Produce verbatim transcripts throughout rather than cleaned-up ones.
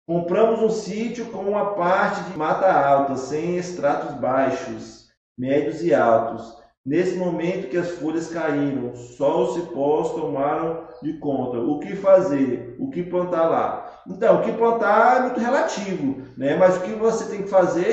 Compramos um sítio com uma parte de mata alta, sem estratos baixos, médios e altos. Nesse momento que as folhas caíram, só os cipós tomaram de conta. O que fazer? O que plantar lá? Então, o que plantar é muito relativo, né? Mas o que você tem que fazer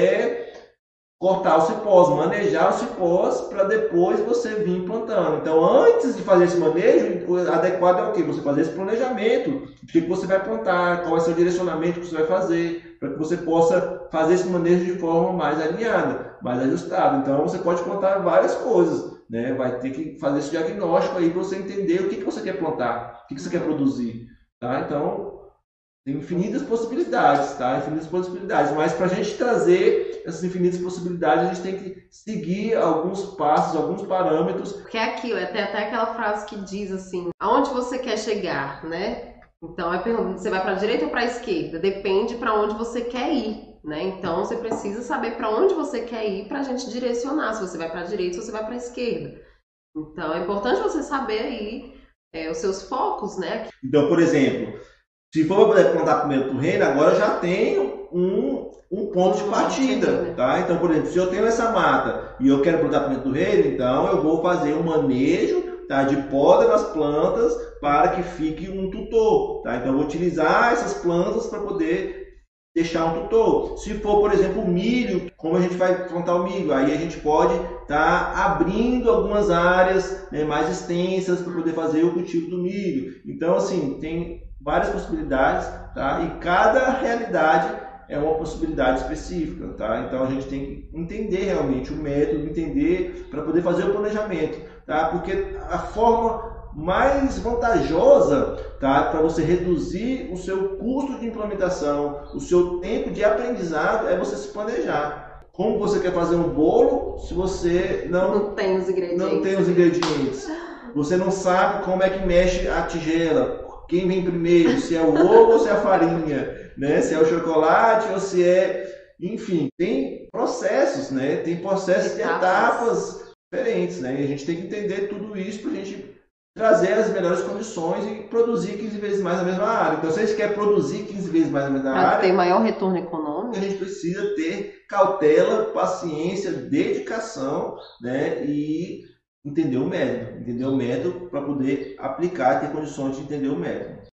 é cortar os cipós, manejar os cipós para depois você vir plantando. Então, antes de fazer esse manejo, o adequado é o quê? Você fazer esse planejamento, o que você vai plantar, qual é o seu direcionamento que você vai fazer, para que você possa fazer esse manejo de forma mais alinhada, mais ajustada. Então, você pode plantar várias coisas, né? Vai ter que fazer esse diagnóstico aí para você entender o que, que você quer plantar, o que, que você quer produzir, tá? Então, tem infinitas possibilidades, tá? Infinitas possibilidades. Mas para a gente trazer essas infinitas possibilidades, a gente tem que seguir alguns passos, alguns parâmetros. Porque é aquilo, é até, até aquela frase que diz assim, aonde você quer chegar, né? Então, é pergunta, você vai para a direita ou para a esquerda? Depende para onde você quer ir, né? Então, você precisa saber para onde você quer ir para a gente direcionar, se você vai para a direita ou se você vai para a esquerda. Então, é importante você saber aí é, os seus focos, né? Então, por exemplo, se for para poder plantar primeiro do reino, agora eu já tenho um, um ponto de partida, tá? Então, por exemplo, se eu tenho essa mata e eu quero plantar primeiro do reino, então eu vou fazer um manejo, tá, de poda nas plantas para que fique um tutor, tá? Então, eu vou utilizar essas plantas para poder deixar um tutor. Se for, por exemplo, milho, como a gente vai plantar o milho? Aí a gente pode estar tá abrindo algumas áreas, né, mais extensas para poder fazer o cultivo do milho. Então, assim, tem várias possibilidades, tá? E cada realidade é uma possibilidade específica, tá? Então a gente tem que entender realmente o método, entender para poder fazer o planejamento, tá? Porque a forma mais vantajosa, tá, para você reduzir o seu custo de implementação, o seu tempo de aprendizado, é você se planejar. Como você quer fazer um bolo se você não, não tem os ingredientes? Não tem os ingredientes. Você não sabe como é que mexe a tigela. Quem vem primeiro, se é o ovo ou se é a farinha, né? Se é o chocolate ou se é... Enfim, tem processos, né? Tem processos de etapas diferentes, né? E a gente tem que entender tudo isso para a gente trazer as melhores condições e produzir quinze vezes mais na mesma área. Então, se a gente quer produzir quinze vezes mais na mesma pra área... Para ter maior retorno econômico, a gente precisa ter cautela, paciência, dedicação, né? E entender o método, entender o método para poder aplicar e ter condições de entender o método.